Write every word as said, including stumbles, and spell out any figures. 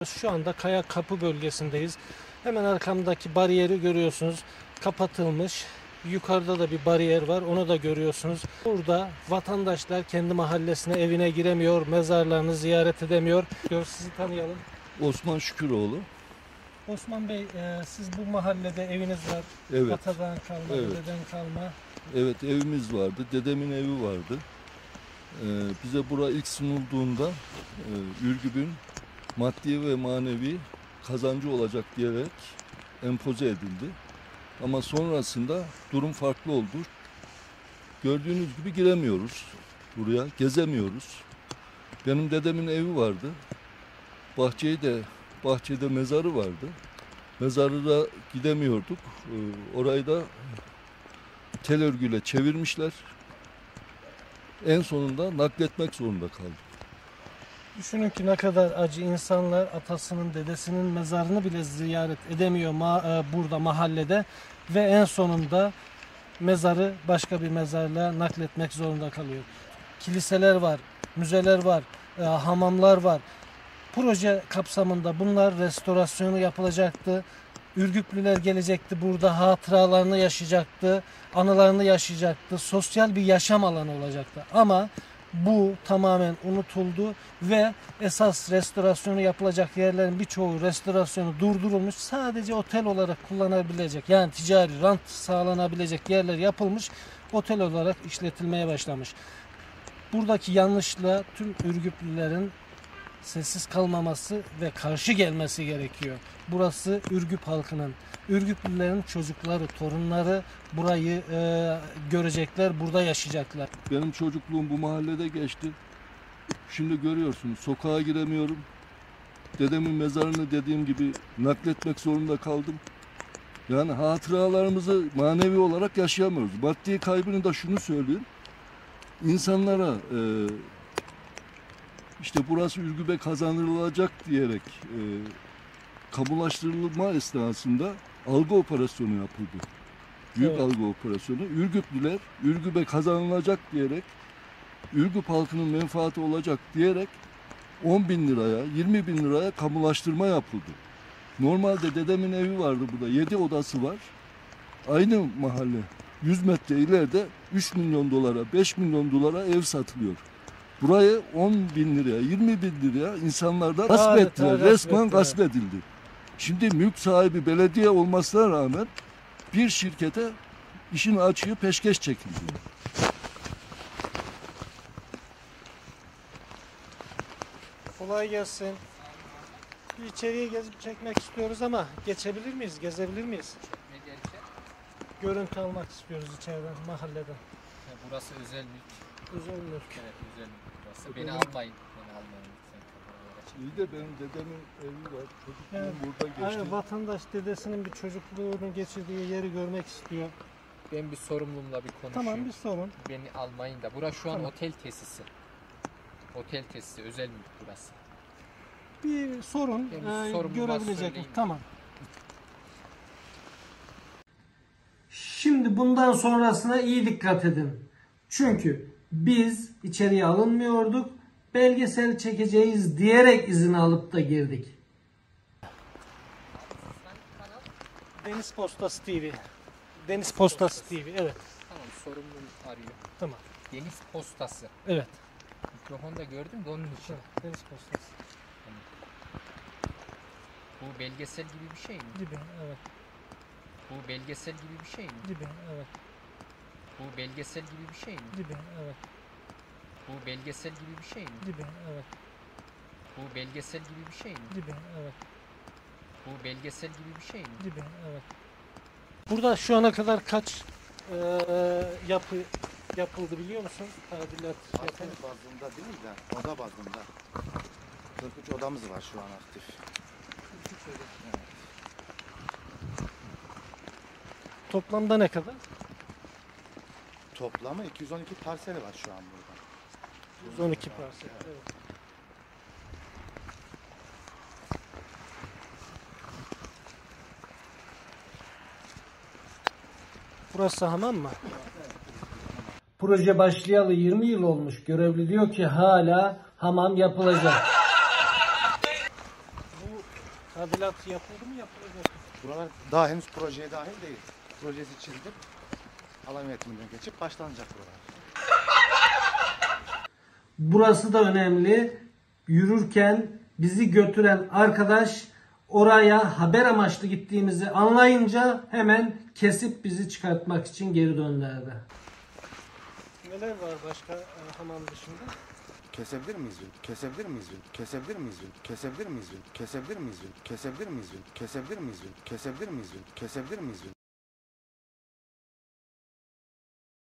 Şu anda Kaya Kapı bölgesindeyiz. Hemen arkamdaki bariyeri görüyorsunuz. Kapatılmış. Yukarıda da bir bariyer var. Onu da görüyorsunuz. Burada vatandaşlar kendi mahallesine, evine giremiyor. Mezarlarını ziyaret edemiyor. Sizi tanıyalım. Osman Şüküroğlu. Osman Bey, e, siz bu mahallede eviniz var. Evet. Atadan kalma, Evet. dededen kalma. Evet, evimiz vardı. Dedemin evi vardı. Ee, bize bura ilk sunulduğunda e, Ürgüp'ün maddi ve manevi kazancı olacak diyerek empoze edildi. Ama sonrasında durum farklı oldu. Gördüğünüz gibi giremiyoruz buraya, gezemiyoruz. Benim dedemin evi vardı. Bahçeyi de, bahçede mezarı vardı. Mezarına gidemiyorduk. Ee, orayı da tel örgüyle çevirmişler. En sonunda nakletmek zorunda kaldık. Düşünün ki ne kadar acı, insanlar atasının, dedesinin mezarını bile ziyaret edemiyor ma e, burada mahallede ve en sonunda mezarı başka bir mezarlığa nakletmek zorunda kalıyor. Kiliseler var, müzeler var, e, hamamlar var. Proje kapsamında bunlar restorasyonu yapılacaktı. Ürgüplüler gelecekti, burada hatıralarını yaşayacaktı, anılarını yaşayacaktı, sosyal bir yaşam alanı olacaktı. Ama bu tamamen unutuldu ve esas restorasyonu yapılacak yerlerin birçoğu restorasyonu durdurulmuş. Sadece otel olarak kullanabilecek, yani ticari rant sağlanabilecek yerler yapılmış, otel olarak işletilmeye başlamış. Buradaki yanlışla tüm Ürgüplülerin sessiz kalmaması ve karşı gelmesi gerekiyor. Burası Ürgüp halkının, Ürgüplülerin çocukları, torunları burayı e, görecekler, burada yaşayacaklar. Benim çocukluğum bu mahallede geçti. Şimdi görüyorsunuz, sokağa giremiyorum. Dedemin mezarını dediğim gibi nakletmek zorunda kaldım. Yani hatıralarımızı manevi olarak yaşayamıyoruz. Maddi kaybını da şunu söyleyeyim. İnsanlara e, işte burası Ürgüp'e kazanılacak diyerek e, kamulaştırılma esnasında algı operasyonu yapıldı. Büyük evet. algı operasyonu. Ürgüplüler Ürgüp'e kazanılacak diyerek, Ürgüp halkının menfaati olacak diyerek on bin liraya, yirmi bin liraya kamulaştırma yapıldı. Normalde dedemin evi vardı burada, yedi odası var. Aynı mahalle yüz metre ileride üç milyon dolara, beş milyon dolara ev satılıyor. Burayı on bin liraya, yirmi bin liraya insanlardan gasp ettiler. Resmen gasp edildi. Şimdi mülk sahibi belediye olmasına rağmen bir şirkete işin açığı peşkeş çekildi. Kolay gelsin. Bir içeriye gezip çekmek istiyoruz ama geçebilir miyiz, gezebilir miyiz? Ne gerçek? Görüntü almak istiyoruz içeriden, mahalleden. Ya burası özel mülk. Özel mülk. Evet, özel mülk burası. Beni almayın. Beni almayın lütfen. İyi de benim dedemin evi var. Çocukluğum Yani, burada geçti. Hayır, vatandaş dedesinin bir çocukluğunu geçirdiği yeri görmek istiyor. Ben bir sorumlumla bir konuşayım. Tamam, bir sorun. Beni almayın da. Burası şu an Tamam. otel tesisi. Otel tesisi, özel mülk burası. Bir sorun e, görebilecek mi? Tamam. Şimdi bundan sonrasına iyi dikkat edin. Çünkü biz içeriye alınmıyorduk. Belgesel çekeceğiz diyerek izin alıp da girdik. Deniz Postası T V. Deniz Postası T V, evet. Tamam, sorumlum arıyor. Tamam. Deniz Postası. Evet. Mikrofonu da gördüm de onun için. Evet, Deniz Postası. Tamam. Bu belgesel gibi bir şey mi? Gibi, evet. Bu belgesel gibi bir şey mi? Gibi, evet. Bu belgesel gibi bir şey mi? Gibi, evet. Bu belgesel gibi bir şey mi? Gibi, evet. Bu belgesel gibi bir şey mi? Gibi, evet. Bu belgesel gibi bir şey mi? Gibi, evet. Burada şu ana kadar kaç e, yapı yapıldı biliyor musun? Tadilat Parsel bazında değil de oda bazında. kırk üç odamız var şu an aktif. Evet. Toplamda ne kadar? Toplamı iki yüz on iki parseli var şu an burada. yüz on iki parsel. Evet. Burası hamam mı? Proje başlayalı yirmi yıl olmuş. Görevli diyor ki hala hamam yapılacak. Bu Tadilat yapıldı mı yapılacak? Buralar daha henüz projeye dahil değil. Projesi çizdim. Alan yönetiminden geçip başlanacak buralar. Burası da önemli. Yürürken bizi götüren arkadaş oraya haber amaçlı gittiğimizi anlayınca hemen kesip bizi çıkartmak için geri döndürdü. Neler var başka e, hamam dışında? Kesebilir miyiz? Kesebilir miyiz? Kesebilir miyiz? Kesebilir miyiz? Kesebilir miyiz? Kesebilir miyiz? Kesebilir miyiz? Kesebilir miyiz? Kesebilir miyiz?